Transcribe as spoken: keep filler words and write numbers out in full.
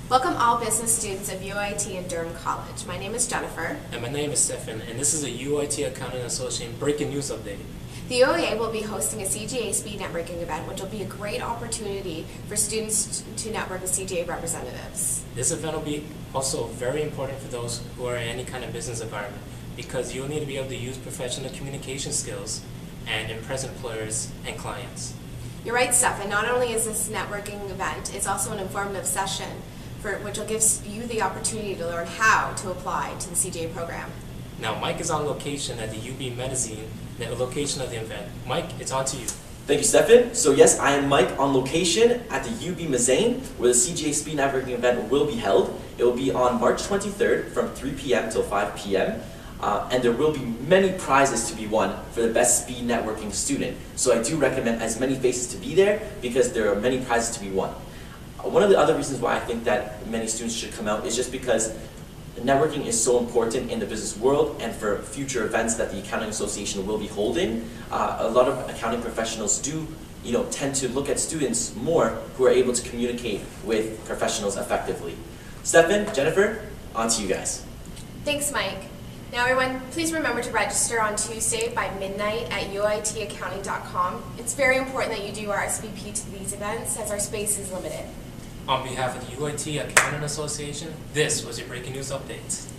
Welcome all business students of U O I T and Durham College. My name is Jennifer. And my name is Stefan, and this is a U O I T Accounting Association breaking news update. The U O I A will be hosting a C G A Speed Networking event, which will be a great opportunity for students to network with C G A representatives. This event will be also very important for those who are in any kind of business environment, because you'll need to be able to use professional communication skills and impress employers and clients. You're right, Stefan. Not only is this networking event, it's also an informative session for, which will give you the opportunity to learn how to apply to the C G A program. Now, Mike is on location at the U B Magazine, the location of the event. Mike, it's on to you. Thank you, Stefan. So yes, I am Mike on location at the U B Magazine, where the C G A Speed Networking event will be held. It will be on March twenty-third from three p m till five p m Uh, and there will be many prizes to be won for the best speed networking student. So I do recommend as many faces to be there because there are many prizes to be won. Uh, one of the other reasons why I think that many students should come out is just because networking is so important in the business world and for future events that the Accounting Association will be holding. Uh, a lot of accounting professionals do you know, tend to look at students more who are able to communicate with professionals effectively. Stefan, Jennifer, on to you guys. Thanks, Mike. Now everyone, please remember to register on Tuesday by midnight at U O I T accounting dot com. It's very important that you do R S V P to these events as our space is limited. On behalf of the U O I T Accounting Association, this was your breaking news update.